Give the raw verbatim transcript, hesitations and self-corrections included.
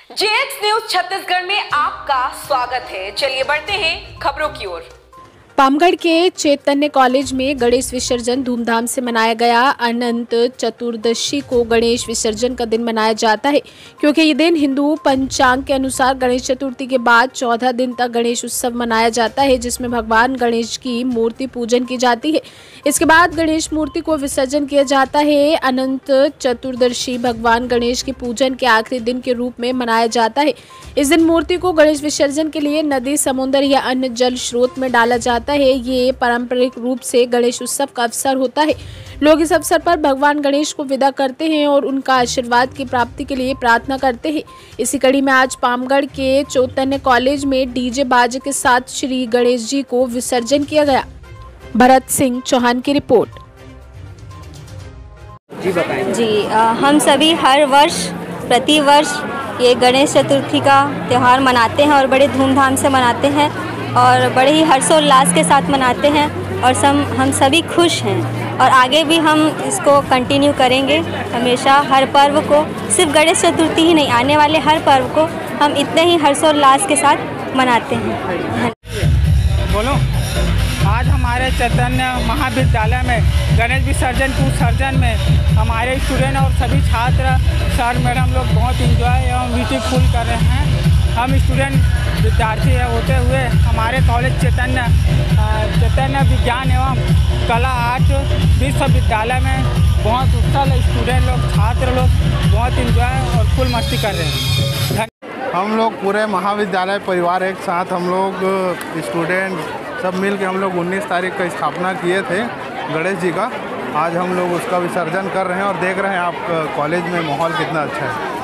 JX news Chhattisgarh में आपका स्वागत है। चलिए बढ़ते हैं खबरों की ओर। पामगढ़ के चैतन्य कॉलेज में गणेश विसर्जन धूमधाम से मनाया गया। अनंत चतुर्दशी को गणेश विसर्जन का दिन मनाया जाता है, क्योंकि ये दिन हिंदू पंचांग के अनुसार गणेश चतुर्थी के बाद चौदह दिन तक गणेश उत्सव मनाया जाता है, जिसमें भगवान गणेश की मूर्ति पूजन की जाती है। इसके बाद गणेश मूर्ति को विसर्जन किया जाता है। अनंत चतुर्दशी भगवान गणेश के पूजन के आखिरी दिन के रूप में मनाया जाता है। इस दिन मूर्ति को गणेश विसर्जन के लिए नदी, समुद्र या अन्य जल स्रोत में डाला जाता है। ये पारंपरिक रूप से गणेश उत्सव का अवसर होता है। लोग इस अवसर पर भगवान गणेश को विदा करते हैं और उनका आशीर्वाद की प्राप्ति के लिए प्रार्थना करते हैं। इसी कड़ी में आज पामगढ़ के चैतन्य कॉलेज में डीजे बाजे के साथ श्री गणेश जी को विसर्जन किया गया। भरत सिंह चौहान की रिपोर्ट। जी बताएं। जी आ, हम सभी हर वर्ष प्रति वर्ष ये गणेश चतुर्थी का त्यौहार मनाते हैं और बड़े धूमधाम से मनाते हैं और बड़े ही हर्षोल्लास के साथ मनाते हैं और सब हम सभी खुश हैं और आगे भी हम इसको कंटिन्यू करेंगे। हमेशा हर पर्व को, सिर्फ गणेश चतुर्थी ही नहीं, आने वाले हर पर्व को हम इतने ही हर्षोल्लास के साथ मनाते हैं। बोलो। आज हमारे चैतन्य महाविद्यालय में गणेश विसर्जन के उत्सर्जन में हमारे स्टूडेंट और सभी छात्र, सर मैडम लोग बहुत इंजॉय एवं ब्यूटीफुल कर रहे हैं। हम स्टूडेंट विद्यार्थी होते हुए हमारे कॉलेज चैतन्य चैतन्य विज्ञान एवं कला आर्ट विश्वविद्यालय में बहुत उत्साह स्टूडेंट लोग, छात्र लोग बहुत इंजॉय और फुल मस्ती कर रहे हैं। हम लोग पूरे महाविद्यालय परिवार एक साथ, हम लोग स्टूडेंट सब मिल के हम लोग उन्नीस तारीख का स्थापना किए थे गणेश जी का। आज हम लोग उसका विसर्जन कर रहे हैं और देख रहे हैं आप कॉलेज में माहौल कितना अच्छा है।